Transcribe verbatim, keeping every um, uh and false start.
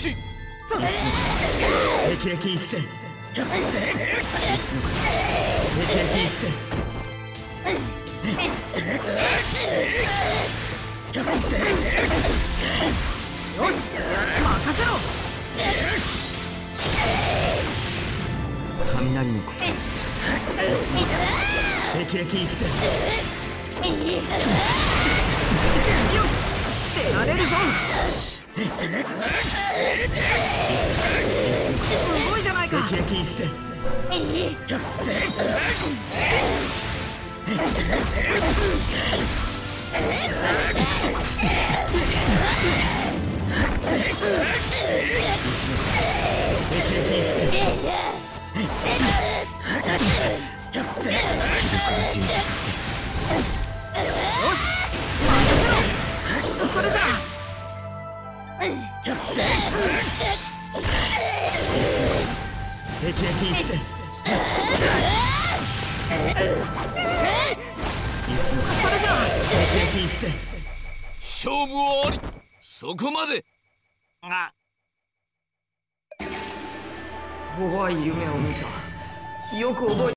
し霹靂一閃。霹靂一閃。よし、任せろ。雷の子。霹靂一閃。よし、出られるぞ。すごいじゃないか。霹靂一閃。それだ。霹靂一閃。それじゃ。霹靂一閃。 勝負はあり。そこまで。あ。 怖い夢を見た。よく覚え